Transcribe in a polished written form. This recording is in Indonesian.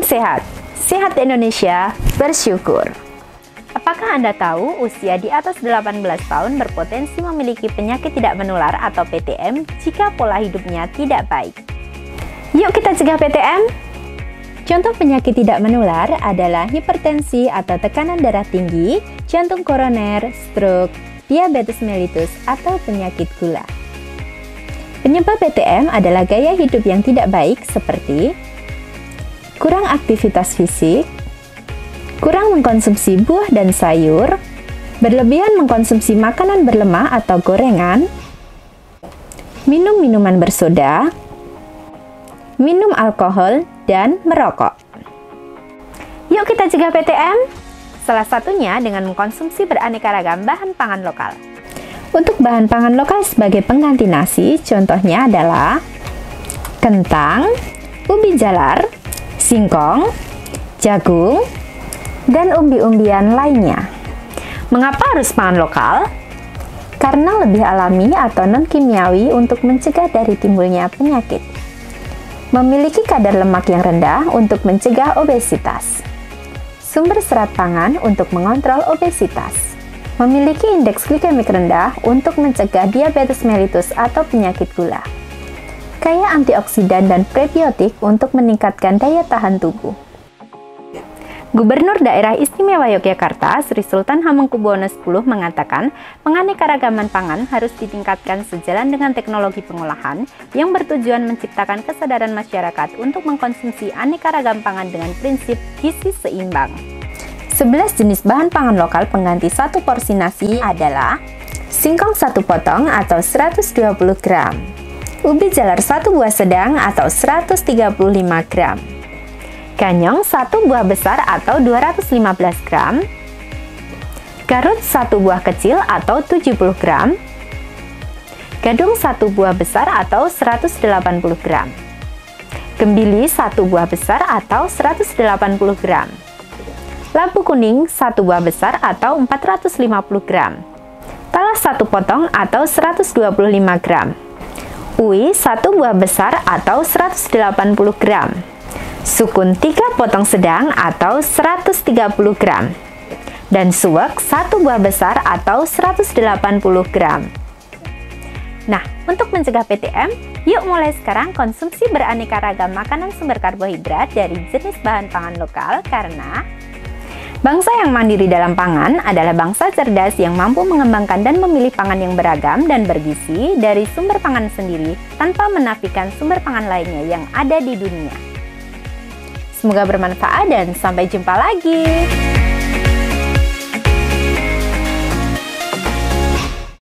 sehat, sehat Indonesia, bersyukur. Apakah Anda tahu usia di atas 18 tahun berpotensi memiliki penyakit tidak menular atau PTM jika pola hidupnya tidak baik? Yuk kita cegah PTM! Contoh penyakit tidak menular adalah hipertensi atau tekanan darah tinggi, jantung koroner, stroke, diabetes mellitus, atau penyakit gula. Penyebab PTM adalah gaya hidup yang tidak baik seperti kurang aktivitas fisik, kurang mengkonsumsi buah dan sayur, berlebihan mengkonsumsi makanan berlemak atau gorengan, minum minuman bersoda, minum alkohol, dan merokok. Yuk kita cegah PTM! Salah satunya dengan mengkonsumsi beraneka ragam bahan pangan lokal. Untuk bahan pangan lokal sebagai pengganti nasi, contohnya adalah kentang, ubi jalar, singkong, jagung, dan umbi-umbian lainnya. Mengapa harus pangan lokal? Karena lebih alami atau non-kimiawi untuk mencegah dari timbulnya penyakit. Memiliki kadar lemak yang rendah untuk mencegah obesitas. Sumber serat pangan untuk mengontrol obesitas. Memiliki indeks glikemik rendah untuk mencegah diabetes mellitus atau penyakit gula. Kaya antioksidan dan prebiotik untuk meningkatkan daya tahan tubuh. Gubernur Daerah Istimewa Yogyakarta, Sri Sultan Hamengkubuwono X mengatakan, penganekaragaman pangan harus ditingkatkan sejalan dengan teknologi pengolahan yang bertujuan menciptakan kesadaran masyarakat untuk mengkonsumsi aneka ragam pangan dengan prinsip gizi seimbang. 11 jenis bahan pangan lokal pengganti satu porsi nasi adalah singkong 1 potong atau 120 gram, ubi jalar 1 buah sedang atau 135 gram, ganyong 1 buah besar atau 215 gram, garut 1 buah kecil atau 70 gram, gadung 1 buah besar atau 180 gram, gembili 1 buah besar atau 180 gram, labu kuning 1 buah besar atau 450 gram, talas 1 potong atau 125 gram, uwi 1 buah besar atau 180 gram, sukun 3 potong sedang atau 130 gram, dan suwek 1 buah besar atau 180 gram. Nah, untuk mencegah PTM, yuk mulai sekarang konsumsi beraneka ragam makanan sumber karbohidrat dari jenis bahan pangan lokal karena bangsa yang mandiri dalam pangan adalah bangsa cerdas yang mampu mengembangkan dan memilih pangan yang beragam dan bergizi dari sumber pangan sendiri tanpa menafikan sumber pangan lainnya yang ada di dunia. Semoga bermanfaat dan sampai jumpa lagi.